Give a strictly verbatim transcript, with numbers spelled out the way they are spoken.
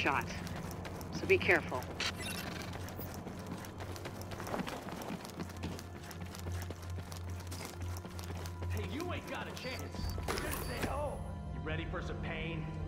shot. So be careful. Hey, you ain't got a chance. You're gonna stay home. You ready for some pain?